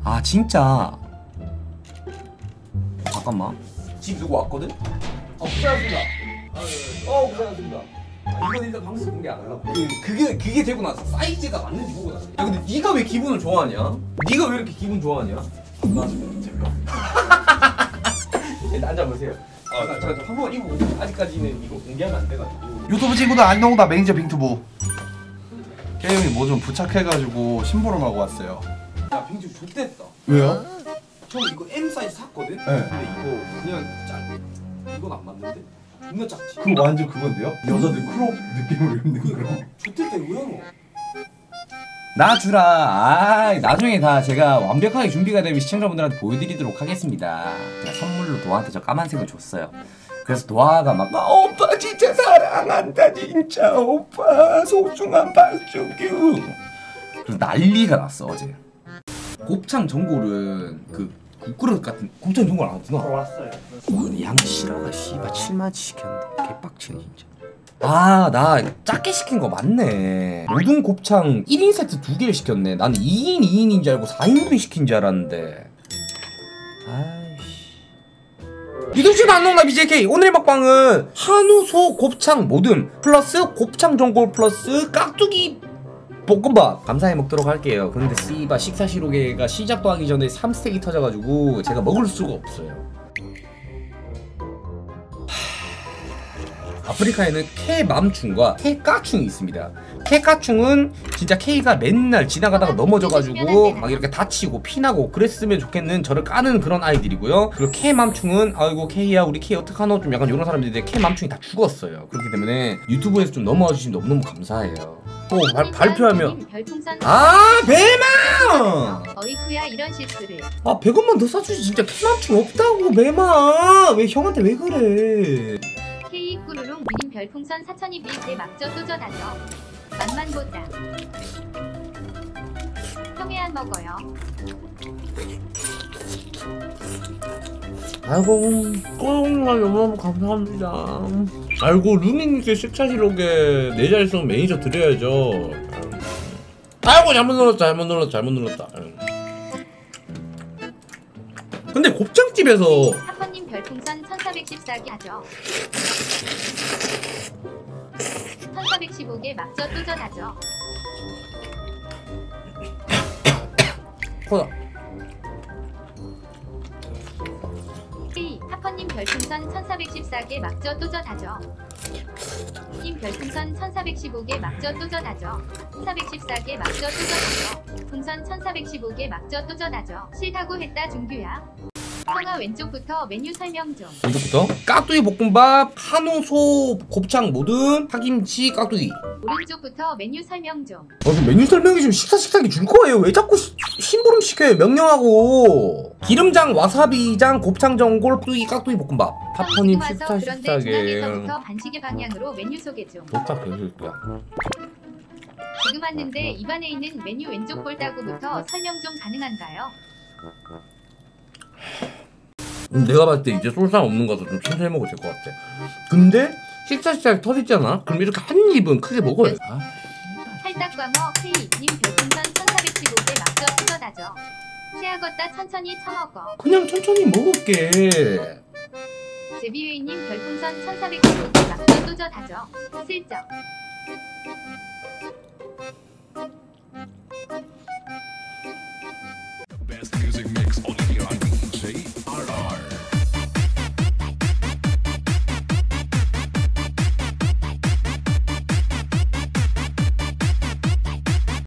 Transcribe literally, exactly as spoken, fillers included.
아 진짜. 잠깐만. 집 누구 왔거든? 어 고생하셨습니다. 어 고생하셨습니다. 아, 이건 일단 방송 공개 안 하려고. 그, 그게 그게 되고 나서 사이즈가 맞는지 보고 나서. 야 근데 네가 왜 기분을 좋아하냐? 네가 왜 이렇게 기분 좋아하냐? 맞습니다. 제가. 일단 앉아보세요. 아, 나 잠깐 한번 이거 아직까지는 이거 공개하면 안 돼가지고. 유튜브 친구들 안녕, 나 매니저 빙투부. 게임이 뭐 좀 부착해가지고 심부름하고 왔어요. 야 빙주 좋댔다. 왜요? 처음 이거 M 사이즈 샀거든? 네. 근데 이거 그냥 짧. 이건 안 맞는데? 존나 작지? 그거 완전 그건데요? 여자들 크롭 느낌으로 입는 거. 좋댔다 이거 형. 나 주라. 아 나중에 다 제가 완벽하게 준비가 되면 시청자분들한테 보여드리도록 하겠습니다. 제가 선물로 도아한테 저 까만색을 줬어요. 그래서 도아가 막 아, 오빠 진짜 사랑한다 진짜 오빠 소중한 박준규. 그래서 난리가 났어 어제. 곱창 전골은 그 국그릇 같은 곱창 전골 안 하구나. 왔어요. 양 싫어가 씨발 칠만치 시켰는데 개빡치네 진짜. 아 나 작게 시킨 거 맞네. 모든 곱창 일 인 세트 두 개를 시켰네. 나는 이 인 이 인인 줄 알고 사 인분이 시킨 줄 알았는데. 아이씨. 유독시도 안농나 비제이케이 오늘의 먹방은 한우소 곱창 모듬 플러스 곱창 전골 플러스 깍두기 볶음밥 감사히 먹도록 할게요. 그런데 씨바 식사 시로게가 시작도 하기 전에 삼 스택이 터져가지고 제가 먹을 수가 없어요. 아프리카에는 케맘충과 케까충이 있습니다. 케까충은 진짜 케이가 맨날 지나가다가 넘어져가지고 막 이렇게 다치고 피나고 그랬으면 좋겠는 저를 까는 그런 아이들이고요. 그리고 케맘충은 아이고 케이야 우리 케이 어떡하노 좀 약간 이런 사람들인데 케맘충이 다 죽었어요. 그렇기 때문에 유튜브에서 좀 넘어와 주시면 너무너무 감사해요. 또 발, 발표하면 아 배마! 어이쿠야 이런 실수를. 아 백 원만 더 사주지. 진짜 케맘충 없다고 배마. 왜 형한테 왜 그래. K 꾸루룽 미님 별풍선 사천이 빌때 막저 도전하죠. 맛만 보자. 형이 안 먹어요. 아이고 꼬용말 너무너무 감사합니다. 아이고 루닝님께 식차시록에 내 잘 있으면 매니저 드려야죠. 아이고 잘못 눌렀다 잘못 눌렀다 잘못 눌렀다. 근데 곱창집에서 사퍼님 별풍선 천사백십사 개 하죠. 천사백십오 개 막저 도전하죠. 코다 K 하퍼님 별풍선 천사백십사 개 막저 도전하죠. 님 별풍선 천사백십오 개 막저 도전하죠. 천사백십사 개 막저 도전하죠. 풍선 천사백십오 개 막저 도전하죠. 싫다고 했다 준규야. 형아 왼쪽부터 메뉴 설명 좀. 왼쪽부터 깍두기 볶음밥 한우소 곱창 모듬 파김치 깍두기. 오른쪽부터 메뉴 설명 좀. 어, 메뉴 설명이 좀 식사 식사기 줄 거예요. 왜 자꾸 시, 심부름 시켜요 명령하고. 기름장 와사비장 곱창 전골 깍두기 깍두기 볶음밥. 파퍼님 식사 그런데 식사게. 중앙에서부터 반시계 방향으로 메뉴 소개 좀. 좋다 그럴 거야. 지금 왔는데 입안에 있는 메뉴 왼쪽 볼따구부터 설명 좀 가능한가요? 음, 내가 봤을 때 이제 쏠상 없는 거서 좀 천천히 먹어도 될 것 같아. 근데 식사 시작 터지잖아. 그럼 이렇게 한 입은 크게 먹어요. 아, 할딱광어 K님 별풍선 천사백십오 개 막저 도전하죠. 치아걷다 천천히 처먹어. 그냥 천천히 먹을게. 제비웨이님 별풍선 천사백십오 개 막저 도전하죠. 슬쩍. Best music mix only here on D J